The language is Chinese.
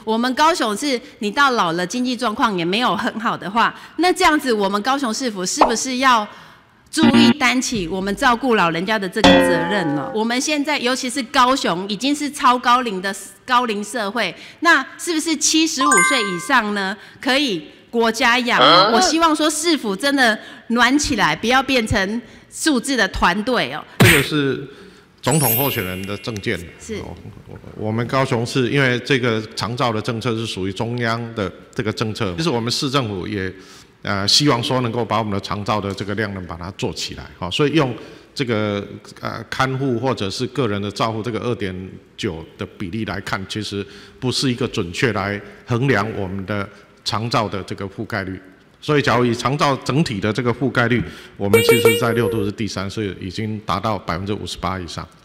我们高雄市你到老了经济状况也没有很好的话，那这样子我们高雄市府是不是要注意担起我们照顾老人家的这个责任呢？我们现在尤其是高雄已经是超高龄的高龄社会，那是不是75岁以上呢可以国家养？我希望说市府真的暖起来，不要变成数字的团队哦。 这个是总统候选人的政见。 是。 我们高雄市因为这个长照的政策是属于中央的这个政策，就是我们市政府也希望说能够把我们的长照的这个量能把它做起来，好，所以用这个看护或者是个人的照护这个2.9的比例来看，其实不是一个准确来衡量我们的长照的这个覆盖率。所以，假如以长照整体的这个覆盖率，我们其实在6都是第3，所以已经达到58%以上。